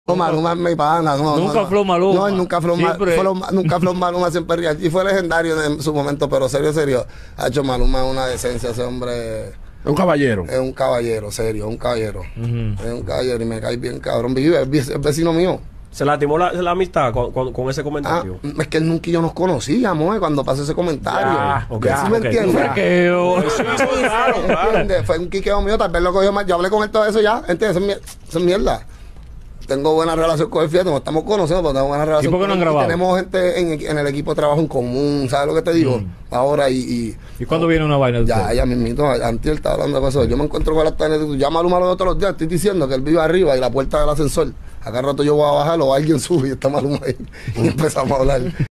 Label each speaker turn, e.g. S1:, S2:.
S1: Maluma es mi pana.
S2: Nunca Flow Maluma.
S1: No, nunca Flow Maluma siempre ría. Y fue legendario en su momento, pero serio. Ha hecho Maluma una decencia, ese hombre.
S3: Es un caballero.
S1: Es un caballero, serio, un caballero. Es un caballero y me cae bien, cabrón. Vive, es vecino mío.
S4: ¿Se lastimó la amistad con ese comentario?
S1: Es que él nunca y yo nos conocíamos cuando pasó ese comentario. ¿Sí me entiendes?
S4: Claro.
S1: Fue un quiqueo mío, tal vez lo cogió mal. Yo hablé con él todo eso ya. ¿Entiendes? Eso es mierda. Tengo buena relación con él, fíjate, nos estamos conociendo, pero tengo buena relación.
S2: ¿Y por qué no han grabado?
S1: Tenemos gente en el equipo de trabajo en común, ¿sabes lo que te digo? Ahora ¿Y
S2: cuándo viene una vaina de
S1: ya, ella mismito, antes estaba hablando de eso. Yo me encuentro con la tarde, tú llamas a Maluma todos los días, estoy diciendo que él vive arriba y la puerta del ascensor. Acá rato yo voy a bajar o alguien sube y está Maluma ahí. Y empezamos a hablar.